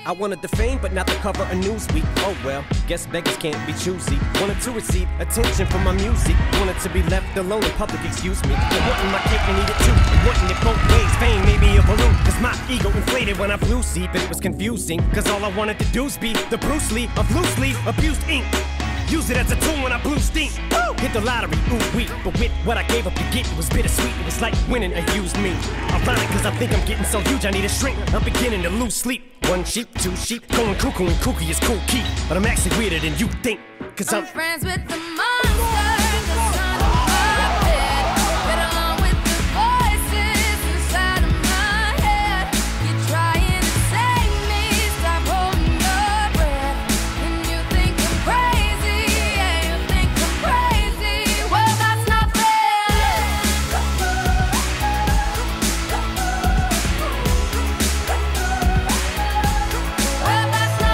I wanted the fame, but not the cover of Newsweek. Oh well, guess beggars can't be choosy. Wanted to receive attention from my music. Wanted to be left alone in public, excuse me. But wanting my cake and eat it too. Wanting it both ways, fame made me a balloon. Cause my ego inflated when I flew see, but it was confusing. Cause all I wanted to do was be the Bruce Lee of loosely abused ink. Use it as a tool when I blew steam. Woo! Hit the lottery, ooh wee. But with what I gave up to get, it was bittersweet. It was like winning a used me. Ironic, cause I think I'm getting so huge I need a shrink. I'm beginning to lose sleep. One sheep, two sheep, going cuckoo and kooky is cool key. But I'm actually weirder than you think. Cause I'm friends with the monster, the son of my bed. Get along with the voices inside of my head. You're trying to save me, stop holding your breath. And you think I'm crazy, yeah, you think I'm crazy. Well, that's not fair. Well, that's not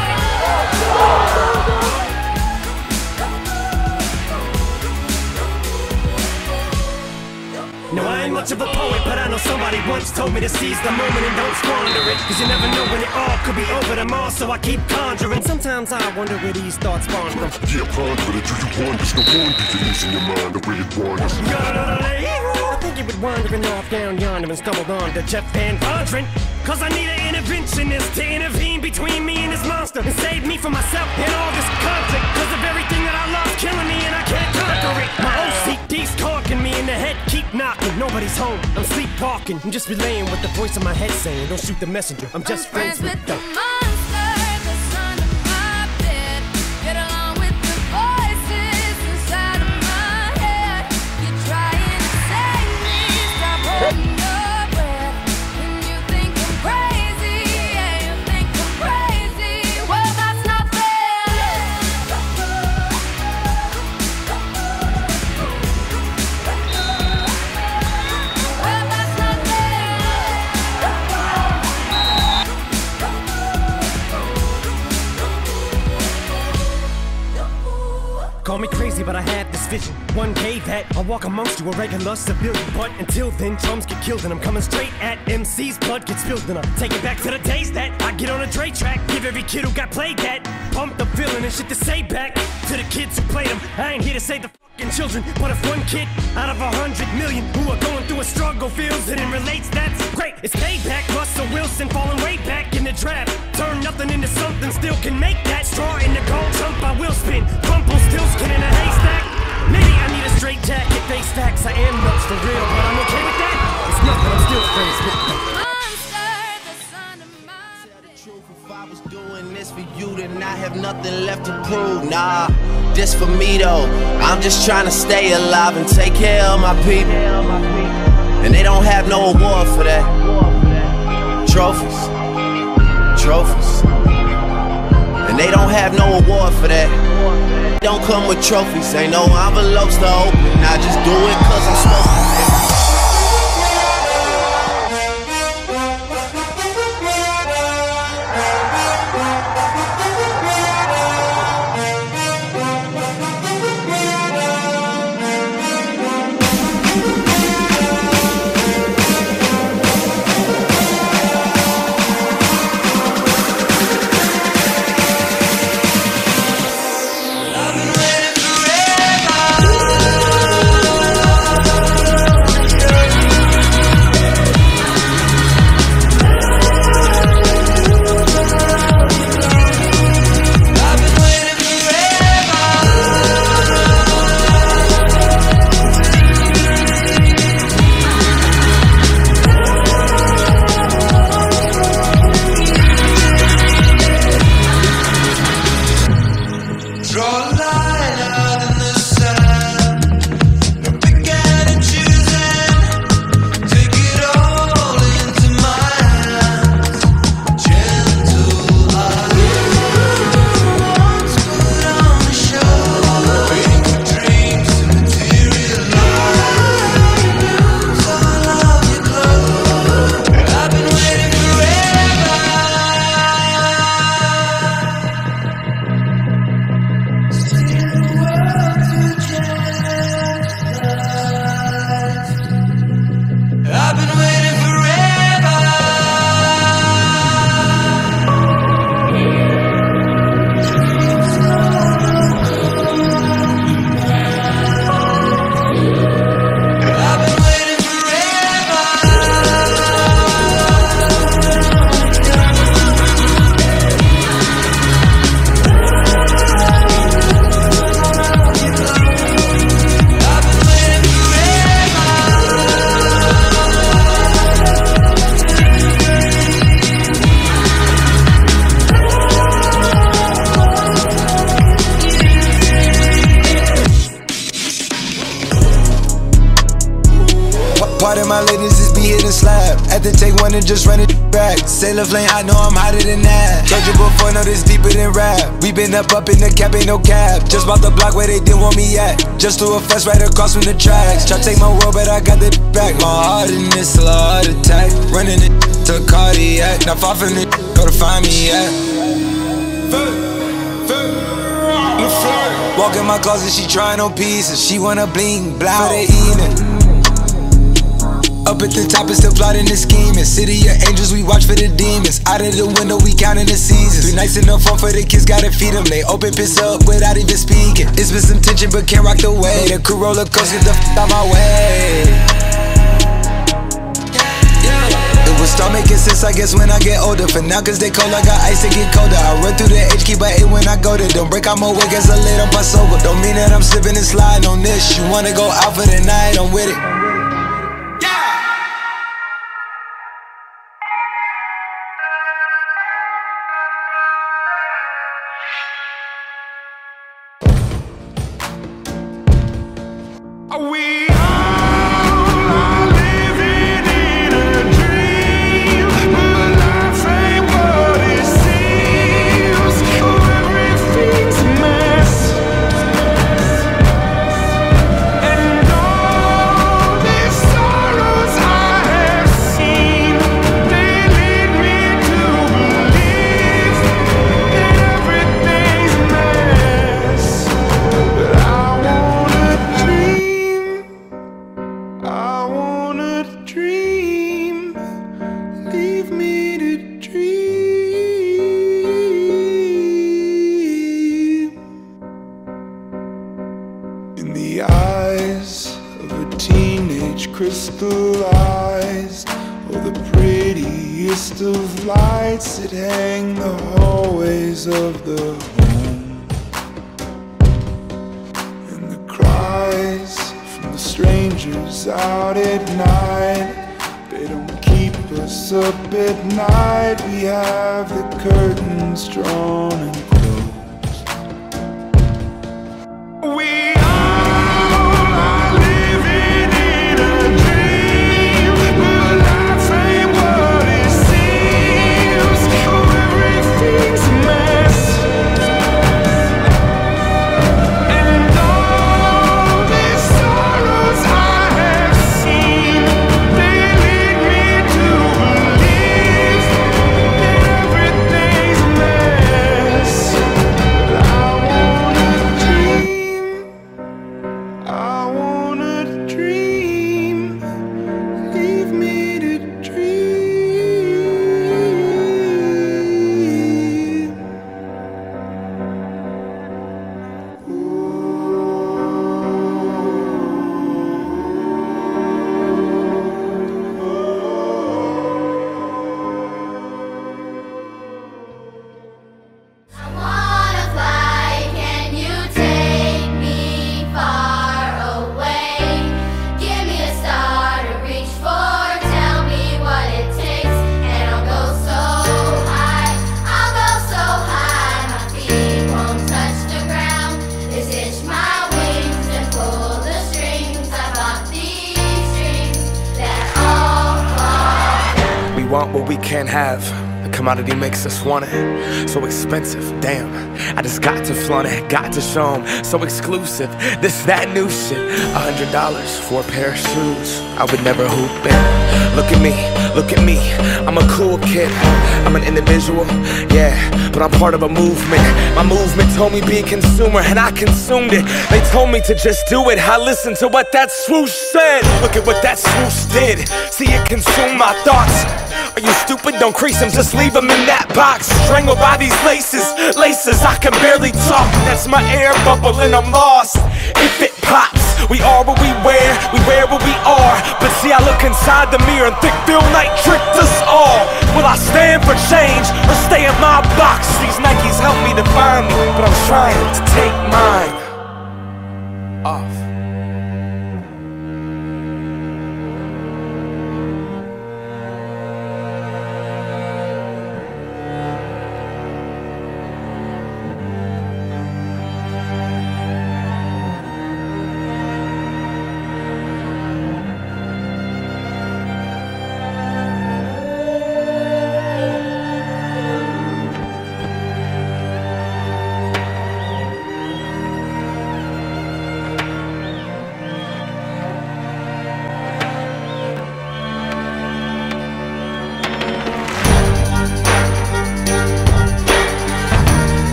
No, I ain't much of a poet, but I know somebody once told me to seize the moment and don't squander it. Cause you never know when it all could be over tomorrow, so I keep conjuring. Sometimes I wonder where these thoughts spawn from. Yeah, ponder it, do you wonder? No wonder you're losing your mind the way it wanders. I think you were wandering off down yonder and stumbled on to Jeff Van Vondren. Cause I need an interventionist to intervene between me and this monster and save me from myself and all this conflict. Cause of everything that I love killing me and I can't conquer it. My OCD's conking me in the head, keep knocking. Nobody's home, I'm sleepwalking. I'm just relaying what the voice in my head saying. Don't shoot the messenger, I'm just friends with the monster, the son of my bed. Get along with the voices inside of my head. You're trying to save me, stop holding your breath. And you think I'm crazy, yeah, you think I'm crazy. Well, that's not fair. Well, that's not Call me crazy, but I had this vision. One day that I'll walk amongst you, a regular civilian. But until then, drums get killed and I'm coming straight at MC's blood gets spilled. And I'm taking back to the days that I get on a Dre track. Give every kid who got played that. Pump the feeling and shit to say back to the kids who played them. I ain't here to save the fucking children, but if one kid out of 100 million who are going through a struggle feels it and relates, that's great. It's payback. Russell Wilson falling way back in the draft. Turn nothing into something, still can make that. Straw in the gold trump, I will spin. Crumple still skin in a haystack. Maybe I need a straight jacket, face facts. I am nuts for real, but I'm okay with that. It's nothing, I'm still friends with them. If I was doing this for you, then I have nothing left to prove. Nah, this for me though. I'm just trying to stay alive and take care of my people. And they don't have no award for that. Trophies, trophies. And they don't have no award for that. Don't come with trophies, ain't no envelopes to open. I just do it cause I'm supposed to. Pardon my ladies, just be hitting slab. At the take one and just run it back. Sailor flame, I know I'm hotter than that. Told you before, know this deeper than rap. We been up in the cap, ain't no cap. Just bought the block where they didn't want me at. Just threw a fuss right across from the tracks. Try to take my world, but I got the back. My heart in this little heart attack. Running it to cardiac. Not far from it, go to find me at. Walk in my closet, she trying on pieces. She wanna bling, blah, they eating it. Up at the top and still plotting and scheming. City of angels, we watch for the demons. Out of the window, we counting the seasons. 3 nights in the phone for the kids, gotta feed them. They open piss up without even speaking. It's been some tension, but can't rock the way. The crew roller coaster, get the out my way. It will start making sense, I guess, when I get older. For now, cause they cold, I got ice to get colder. I run through the H, keep by 8 when I go there. Don't break out my way, guess I laid up my sober. Don't mean that I'm slipping and sliding on this. You wanna go out for the night, I'm with it. We all are living in a dream, but life ain't what it seems. Everything's a mess, and all these sorrows I have seen, they lead me to believe that everything's a mess. But I wanna dream. I wanna dream, leave me to dream. In the eyes of a teenage crystallized, oh, the prettiest of lights that hang the hallways of the home, and the cries from the strangers out at night, they don't keep us up at night. We have the curtains drawn and closed. We all are living in a dream, but life ain't what it seems. Oh, everything's a mess, and all these sorrows I have seen, they lead me to believe that everything's a mess. But I wanna dream, I wanna dream, leave me to dream. I wanna fly, can you take me far away? Give me a star to reach for, tell me what it takes, and I'll go so high, my feet won't touch the ground. Just hitch my wings and pull the strings. I bought these strings that all fall. We want what we can't have. The commodity makes us want it. So expensive, damn. I just got to flaunt it, got to show 'em. So exclusive, this, that new shit. $100 for a pair of shoes. I would never hoop it. Look at me, I'm a cool kid. I'm an individual, yeah, but I'm part of a movement. My movement told me be a consumer, and I consumed it. They told me to just do it, I listened to what that swoosh said. Look at what that swoosh did, see it consume my thoughts. Are you stupid? Don't crease them, just leave them in that box. Strangled by these laces, I can barely talk. That's my air bubble and I'm lost. If it pops, we are what we wear what we are. But see, I look inside the mirror and think Phil Knight tricked us all. Will I stand for change or stay in my box? These Nikes help me define me, but I'm trying to